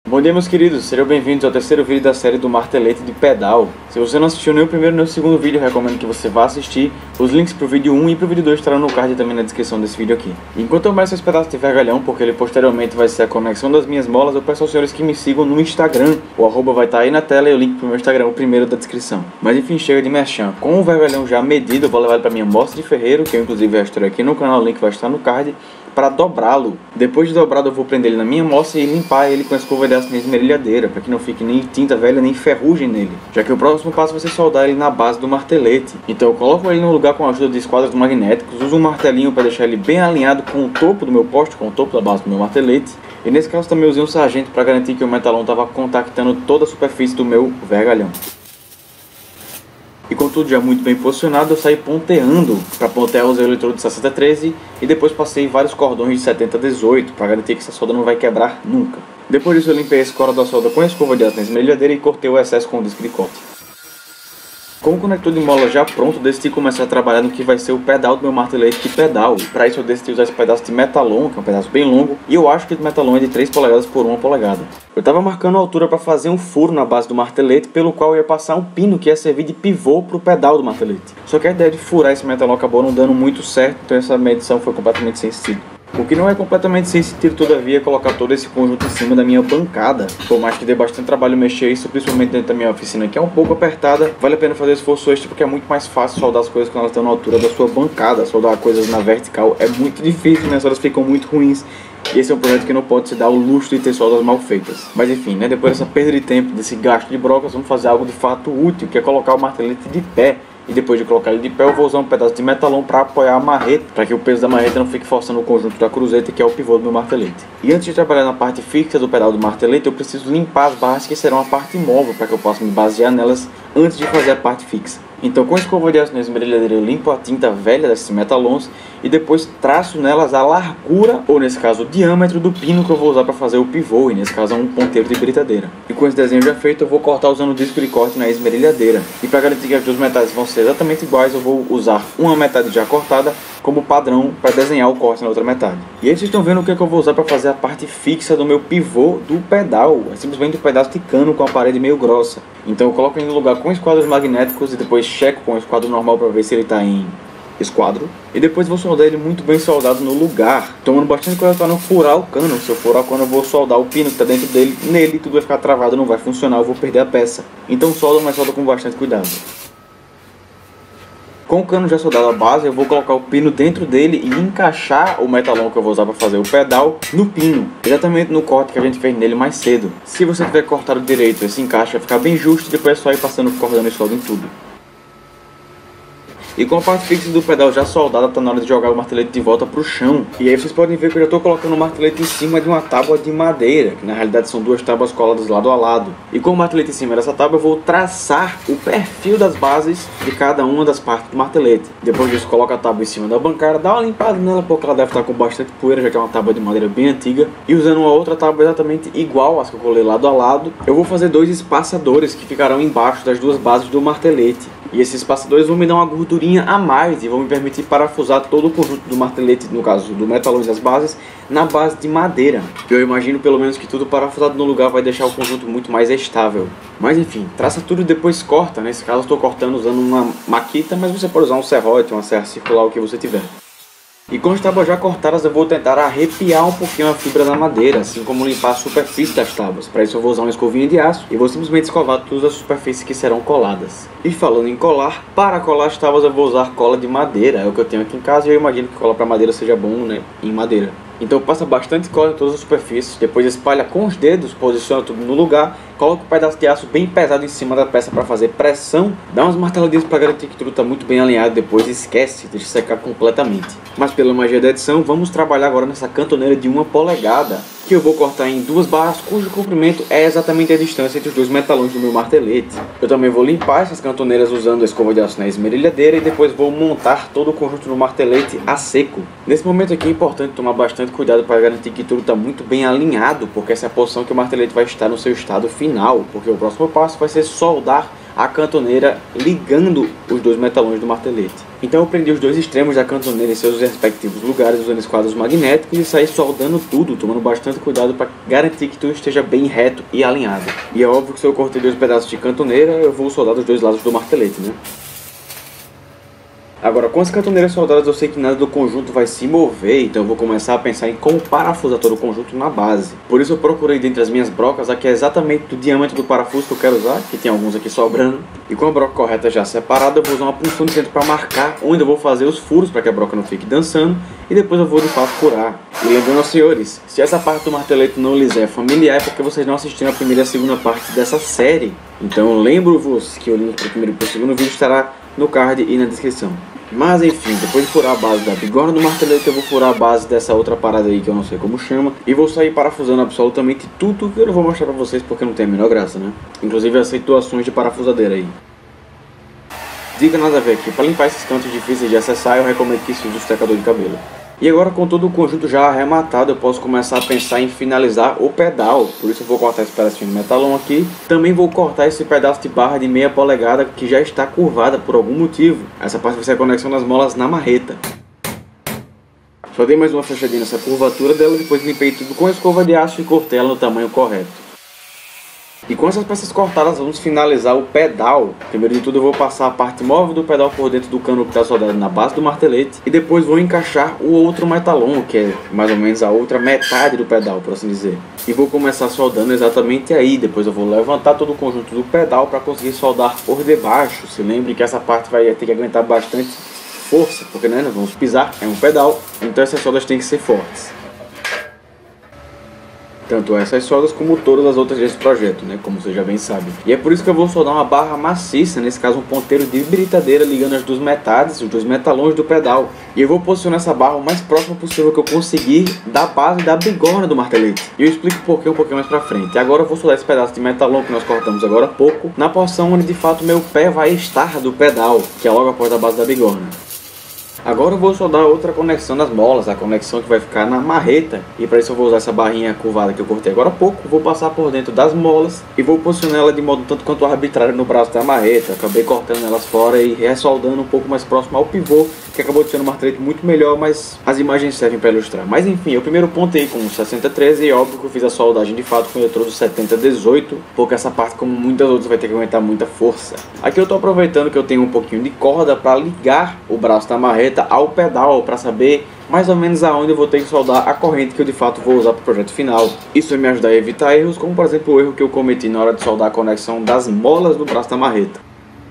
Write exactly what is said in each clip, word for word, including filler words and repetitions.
Bom dia, meus queridos, sejam bem-vindos ao terceiro vídeo da série do martelete de pedal. Se você não assistiu nem o primeiro nem o segundo vídeo, eu recomendo que você vá assistir. Os links pro vídeo um e pro vídeo dois estarão no card e também na descrição desse vídeo aqui. Enquanto eu meço esse pedaço de vergalhão, porque ele posteriormente vai ser a conexão das minhas molas, eu peço aos senhores que me sigam no Instagram. O arroba vai estar aí na tela e o link pro meu Instagram, o primeiro da descrição. Mas enfim, chega de merchan. Com o vergalhão já medido, eu vou levar ele pra minha amostra de ferreiro, que eu inclusive já estou aqui no canal, o link vai estar no card, para dobrá-lo. Depois de dobrado, eu vou prender ele na minha amostra e limpar ele com a escova de aço na esmerilhadeira, para que não fique nem tinta velha nem ferrugem nele, já que o próximo passo vai ser soldar ele na base do martelete. Então eu coloco ele no lugar com a ajuda de esquadros magnéticos, uso um martelinho para deixar ele bem alinhado com o topo do meu poste, com o topo da base do meu martelete, e nesse caso também usei um sargento para garantir que o metalon estava contactando toda a superfície do meu vergalhão. E com tudo já muito bem posicionado, eu saí ponteando para pontear os eletrodos de sessenta treze e depois passei vários cordões de setenta dezoito para garantir que essa solda não vai quebrar nunca. Depois disso eu limpei a escora da solda com a escova de aço na esmerilhadeira e cortei o excesso com o disco de corte. Com o conector de mola já pronto, decidi começar a trabalhar no que vai ser o pedal do meu martelete de pedal. Para isso eu decidi usar esse pedaço de metalon, que é um pedaço bem longo, e eu acho que o metalon é de três polegadas por uma polegada. Eu estava marcando a altura para fazer um furo na base do martelete, pelo qual eu ia passar um pino que ia servir de pivô para o pedal do martelete. Só que a ideia de furar esse metalon acabou não dando muito certo, então essa medição foi completamente sem sentido. O que não é completamente sem sentido, todavia, é colocar todo esse conjunto em cima da minha bancada. Por mais que dê bastante trabalho mexer isso, principalmente dentro da minha oficina, que é um pouco apertada, vale a pena fazer esforço extra porque é muito mais fácil soldar as coisas quando elas estão na altura da sua bancada. Soldar coisas na vertical é muito difícil, né? As soldas ficam muito ruins. E esse é um projeto que não pode se dar o luxo de ter soldas mal feitas. Mas enfim, né? Depois dessa perda de tempo, desse gasto de brocas, vamos fazer algo de fato útil, que é colocar o martelete de pé. E depois de colocar ele de pé, eu vou usar um pedaço de metalon para apoiar a marreta, para que o peso da marreta não fique forçando o conjunto da cruzeta, que é o pivô do meu martelete. E antes de trabalhar na parte fixa do pedal do martelete, eu preciso limpar as barras que serão a parte móvel, para que eu possa me basear nelas antes de fazer a parte fixa. Então, com a escova de aço na esmerilhadeira, eu limpo a tinta velha desses metalons e depois traço nelas a largura, ou nesse caso o diâmetro do pino que eu vou usar para fazer o pivô, e nesse caso é um ponteiro de britadeira. E com esse desenho já feito, eu vou cortar usando o disco de corte na esmerilhadeira. E para garantir que as duas metades vão ser exatamente iguais, eu vou usar uma metade já cortada como padrão para desenhar o corte na outra metade. E aí vocês estão vendo o que, é que eu vou usar para fazer a parte fixa do meu pivô do pedal. É simplesmente um pedaço de cano com a parede meio grossa. Então eu coloco ele no lugar com esquadros magnéticos e depois checo com o esquadro normal para ver se ele está em esquadro. E depois vou soldar ele muito bem soldado no lugar, tomando bastante cuidado para não furar o cano. Se eu furar o cano, eu vou soldar o pino que está dentro dele, nele tudo vai ficar travado, não vai funcionar, eu vou perder a peça. Então solda, mas solda com bastante cuidado. Com o cano já soldado a base, eu vou colocar o pino dentro dele e encaixar o metalon que eu vou usar para fazer o pedal no pino, exatamente no corte que a gente fez nele mais cedo. Se você tiver cortado direito, esse encaixe vai ficar bem justo e depois é só ir passando cordão e solda em tudo. E com a parte fixa do pedal já soldada, tá na hora de jogar o martelete de volta pro chão. E aí vocês podem ver que eu já estou colocando o martelete em cima de uma tábua de madeira, que na realidade são duas tábuas coladas lado a lado. E com o martelete em cima dessa tábua, eu vou traçar o perfil das bases de cada uma das partes do martelete. Depois disso, coloco a tábua em cima da bancada, dá uma limpada nela, porque ela deve estar com bastante poeira, já que é uma tábua de madeira bem antiga. E usando uma outra tábua exatamente igual às que eu colei lado a lado, eu vou fazer dois espaçadores que ficarão embaixo das duas bases do martelete. E esses espaçadores vão me dar uma gordurinha a mais e vão me permitir parafusar todo o conjunto do martelete, no caso do metalon e das bases, na base de madeira. Eu imagino pelo menos que tudo parafusado no lugar vai deixar o conjunto muito mais estável. Mas enfim, traça tudo e depois corta. Nesse caso eu estou cortando usando uma maquita, mas você pode usar um serrote, uma serra circular, o que você tiver. E com as tábuas já cortadas, eu vou tentar arrepiar um pouquinho a fibra da madeira, assim como limpar a superfície das tábuas. Para isso eu vou usar uma escovinha de aço e vou simplesmente escovar todas as superfícies que serão coladas. E falando em colar, para colar as tábuas eu vou usar cola de madeira, é o que eu tenho aqui em casa e eu imagino que cola para madeira seja bom, né, em madeira. Então passa bastante cola em todas as superfícies, depois espalha com os dedos, posiciona tudo no lugar, coloca um pedaço de aço bem pesado em cima da peça para fazer pressão, dá umas marteladinhas para garantir que tudo está muito bem alinhado, depois esquece, deixa secar completamente. Mas pela magia da edição, vamos trabalhar agora nessa cantoneira de uma polegada, que eu vou cortar em duas barras cujo comprimento é exatamente a distância entre os dois metalões do meu martelete. Eu também vou limpar essas cantoneiras usando a escova de aço na esmerilhadeira e depois vou montar todo o conjunto no martelete a seco. Nesse momento aqui é importante tomar bastante cuidado para garantir que tudo está muito bem alinhado, porque essa é a posição que o martelete vai estar no seu estado final, porque o próximo passo vai ser soldar a cantoneira ligando os dois metalões do martelete. Então eu prendi os dois extremos da cantoneira em seus respectivos lugares usando esquadros magnéticos e saí soldando tudo, tomando bastante cuidado para garantir que tudo esteja bem reto e alinhado. E é óbvio que se eu cortei dois pedaços de cantoneira, eu vou soldar dos dois lados do martelete, né? Agora, com as cantoneiras soldadas eu sei que nada do conjunto vai se mover, então eu vou começar a pensar em como parafusar todo o conjunto na base. Por isso eu procurei dentre as minhas brocas a que é exatamente do diâmetro do parafuso que eu quero usar, que tem alguns aqui sobrando. E com a broca correta já separada, eu vou usar uma punção de centro para marcar onde eu vou fazer os furos para que a broca não fique dançando, e depois eu vou de fato furar. E lembrando aos senhores, se essa parte do martelete não lhes é familiar é porque vocês não assistiram a primeira e a segunda parte dessa série. Então lembro-vos que o link para o primeiro e para o segundo vídeo estará no card e na descrição. Mas enfim, depois de furar a base da bigorna do martelete, eu vou furar a base dessa outra parada aí que eu não sei como chama, e vou sair parafusando absolutamente tudo que eu não vou mostrar pra vocês porque não tem a menor graça, né? Inclusive as situações de parafusadeira aí. Dica nada a ver aqui, para limpar esses cantos difíceis de acessar eu recomendo que se use o secador de cabelo. E agora, com todo o conjunto já arrematado, eu posso começar a pensar em finalizar o pedal. Por isso eu vou cortar esse pedacinho de metalon aqui. Também vou cortar esse pedaço de barra de meia polegada que já está curvada por algum motivo. Essa parte vai ser a conexão das molas na marreta. Só dei mais uma fechadinha nessa curvatura dela, depois limpei tudo com a escova de aço e cortei ela no tamanho correto. E com essas peças cortadas, vamos finalizar o pedal. Primeiro de tudo eu vou passar a parte móvel do pedal por dentro do cano que está soldado na base do martelete. E depois vou encaixar o outro metalon, que é mais ou menos a outra metade do pedal, por assim dizer. E vou começar soldando exatamente aí. Depois eu vou levantar todo o conjunto do pedal para conseguir soldar por debaixo. Se lembre que essa parte vai ter que aguentar bastante força, porque né, nós vamos pisar, é um pedal. Então essas soldas têm que ser fortes. Tanto essas soldas como todas as outras desse projeto, né? Como você já bem sabe. E é por isso que eu vou soldar uma barra maciça, nesse caso um ponteiro de britadeira ligando as duas metades, os dois metalões do pedal. E eu vou posicionar essa barra o mais próximo possível que eu conseguir da base da bigorna do martelete. E eu explico por que um pouquinho mais pra frente. E agora eu vou soldar esse pedaço de metalon que nós cortamos agora há pouco, na porção onde de fato meu pé vai estar do pedal, que é logo após a base da bigorna. Agora eu vou soldar outra conexão das molas, a conexão que vai ficar na marreta. E para isso eu vou usar essa barrinha curvada que eu cortei agora há pouco. Vou passar por dentro das molas e vou posicionar ela de modo tanto quanto arbitrário no braço da marreta. Acabei cortando elas fora e ressoldando um pouco mais próximo ao pivô, que acabou de ser um martelete muito melhor, mas as imagens servem para ilustrar. Mas enfim, eu primeiro pontei com sessenta treze e óbvio que eu fiz a soldagem de fato com o eletrodo setenta dezoito, porque essa parte, como muitas outras, vai ter que aguentar muita força. Aqui eu estou aproveitando que eu tenho um pouquinho de corda para ligar o braço da marreta ao pedal, para saber mais ou menos aonde eu vou ter que soldar a corrente que eu de fato vou usar para o projeto final. Isso vai me ajudar a evitar erros, como por exemplo o erro que eu cometi na hora de soldar a conexão das molas do braço da marreta.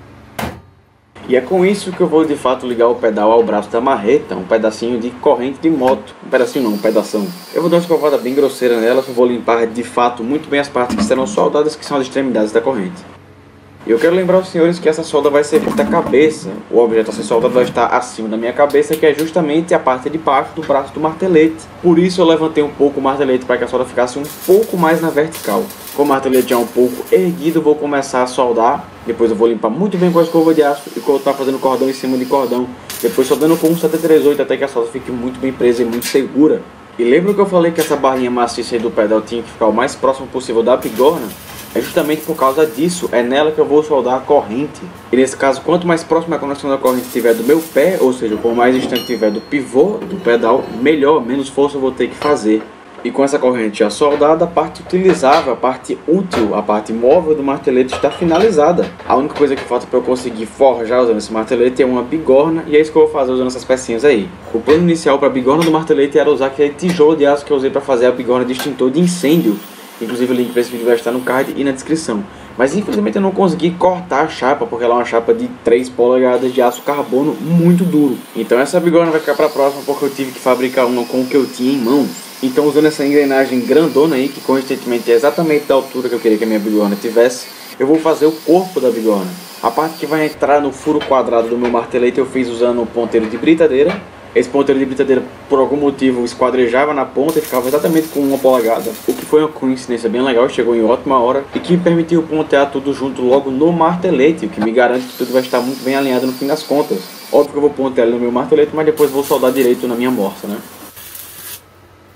E é com isso que eu vou de fato ligar o pedal ao braço da marreta, um pedacinho de corrente de moto. Um pedacinho não, um pedação. Eu vou dar uma escovada bem grosseira nela, só vou limpar de fato muito bem as partes que serão soldadas, que são as extremidades da corrente. E eu quero lembrar aos senhores que essa solda vai ser feita à cabeça. O objeto a ser soldado vai estar acima da minha cabeça, que é justamente a parte de baixo do braço do martelete. Por isso eu levantei um pouco o martelete para que a solda ficasse um pouco mais na vertical. Com o martelete já um pouco erguido, vou começar a soldar. Depois eu vou limpar muito bem com a escova de aço e continuar fazendo cordão em cima de cordão. Depois soldando com um sete três oito até que a solda fique muito bem presa e muito segura. E lembra que eu falei que essa barrinha maciça aí do pedal tinha que ficar o mais próximo possível da bigorna? É justamente por causa disso, é nela que eu vou soldar a corrente. E nesse caso, quanto mais próxima a conexão da corrente estiver do meu pé, ou seja, por mais distante estiver do pivô do pedal, melhor, menos força eu vou ter que fazer. E com essa corrente já soldada, a parte utilizável, a parte útil, a parte móvel do martelete está finalizada. A única coisa que falta para eu conseguir forjar usando esse martelete é uma bigorna, e é isso que eu vou fazer usando essas pecinhas aí. O plano inicial para a bigorna do martelete era usar aquele tijolo de aço que eu usei para fazer a bigorna de extintor de incêndio. Inclusive o link para esse vídeo vai estar no card e na descrição. Mas infelizmente eu não consegui cortar a chapa, porque ela é uma chapa de três polegadas de aço carbono muito duro. Então essa bigorna vai ficar para a próxima, porque eu tive que fabricar uma com o que eu tinha em mãos. Então usando essa engrenagem grandona aí, que coincidentemente é exatamente da altura que eu queria que a minha bigorna tivesse, eu vou fazer o corpo da bigorna. A parte que vai entrar no furo quadrado do meu martelete eu fiz usando um ponteiro de britadeira. Esse ponteiro de britadeira, por algum motivo, esquadrejava na ponta e ficava exatamente com uma polegada, o que foi uma coincidência bem legal, chegou em ótima hora e que me permitiu pontear tudo junto logo no martelete, o que me garante que tudo vai estar muito bem alinhado no fim das contas. Óbvio que eu vou pontear no meu martelete, mas depois vou soldar direito na minha morsa, né?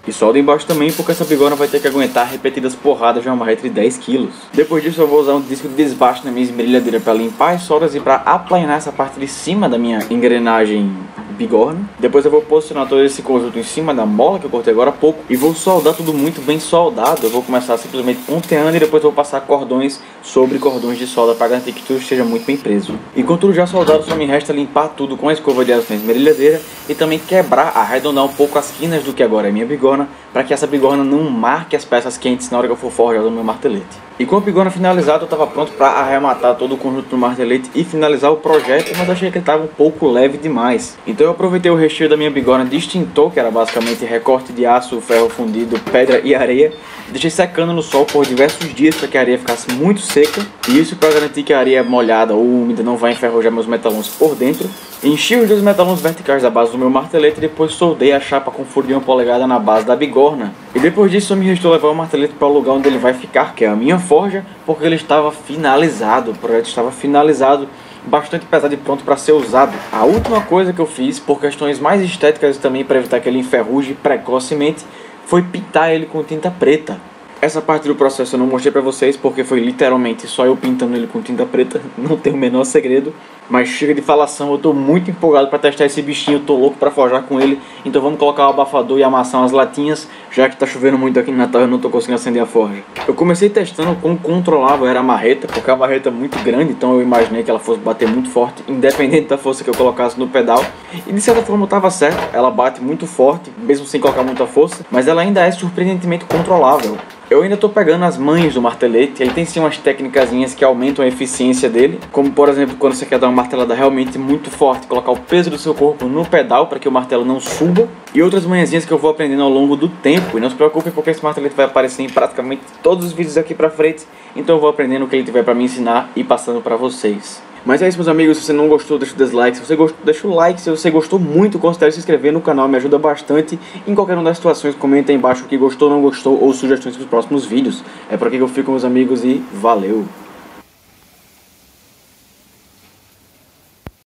E solda embaixo também, porque essa bigorna vai ter que aguentar repetidas porradas de uma marreta de dez quilos. Depois disso eu vou usar um disco de desbaste na minha esmerilhadeira para limpar as soldas e para aplanar essa parte de cima da minha engrenagem bigorna. Depois eu vou posicionar todo esse conjunto em cima da mola que eu cortei agora há pouco e vou soldar tudo muito bem soldado. Eu vou começar simplesmente ponteando e depois eu vou passar cordões sobre cordões de solda para garantir que tudo esteja muito bem preso. E com tudo já soldado, só me resta limpar tudo com a escova de aço na esmerilhadeira e também quebrar, arredondar um pouco as quinas do que agora é minha bigorna, para que essa bigorna não marque as peças quentes na hora que eu for forjar o meu martelete. E com a bigorna finalizada, eu estava pronto para arrematar todo o conjunto do martelete e finalizar o projeto, mas achei que ele estava um pouco leve demais. Então eu aproveitei o recheio da minha bigorna de extintor, que era basicamente recorte de aço, ferro fundido, pedra e areia, deixei secando no sol por diversos dias para que a areia ficasse muito seca, e isso para garantir que a areia molhada ou úmida não vai enferrujar meus metalões por dentro. Enchi os dois metalões verticais da base do meu martelete e depois soldei a chapa com furo de uma polegada na base da bigorna. E depois disso só me restou levar o martelete para o lugar onde ele vai ficar, que é a minha forja, porque ele estava finalizado, o projeto estava finalizado, bastante pesado e pronto para ser usado. A última coisa que eu fiz, por questões mais estéticas e também para evitar que ele enferruje precocemente, foi pintar ele com tinta preta. Essa parte do processo eu não mostrei pra vocês porque foi literalmente só eu pintando ele com tinta preta, não tem o menor segredo. Mas chega de falação, eu tô muito empolgado pra testar esse bichinho, eu tô louco pra forjar com ele. Então vamos colocar o abafador e amassar umas latinhas, já que tá chovendo muito aqui no Natal e eu não tô conseguindo acender a forja. Eu comecei testando como controlável era a marreta, porque a marreta é muito grande, então eu imaginei que ela fosse bater muito forte, independente da força que eu colocasse no pedal. E de certa forma eu tava certo, ela bate muito forte, mesmo sem colocar muita força, mas ela ainda é surpreendentemente controlável. Eu ainda tô pegando as manhas do martelete, ele tem sim umas técnicazinhas que aumentam a eficiência dele, como por exemplo quando você quer dar uma martelada realmente muito forte, colocar o peso do seu corpo no pedal para que o martelo não suba, e outras manhãzinhas que eu vou aprendendo ao longo do tempo. E não se preocupe porque esse martelete vai aparecer em praticamente todos os vídeos aqui pra frente, então eu vou aprendendo o que ele tiver para me ensinar e passando para vocês. Mas é isso, meus amigos, se você não gostou, deixa o dislike, se você gostou, deixa o like, se você gostou muito, considere se inscrever no canal, me ajuda bastante. Em qualquer uma das situações, comenta aí embaixo o que gostou, não gostou ou sugestões para os próximos vídeos. É por aqui que eu fico, meus amigos, e valeu!